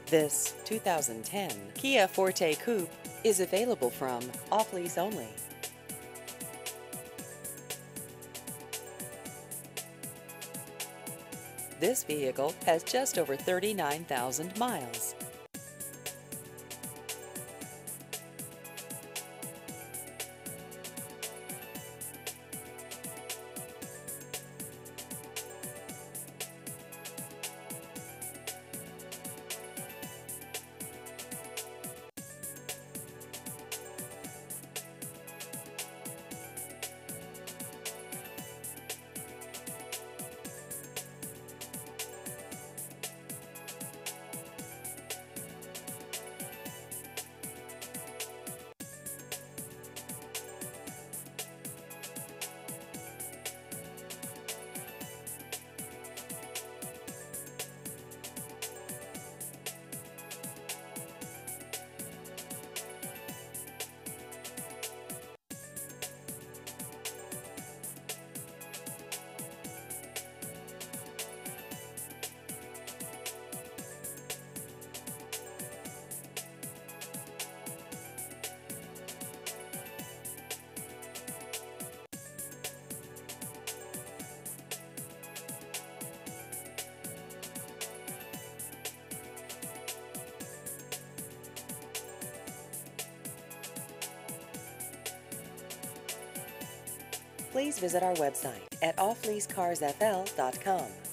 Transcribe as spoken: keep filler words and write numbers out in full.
This two thousand ten Kia Forte Coupe is available from off-lease only. This vehicle has just over thirty-nine thousand miles. Please visit our website at off lease cars f l dot com.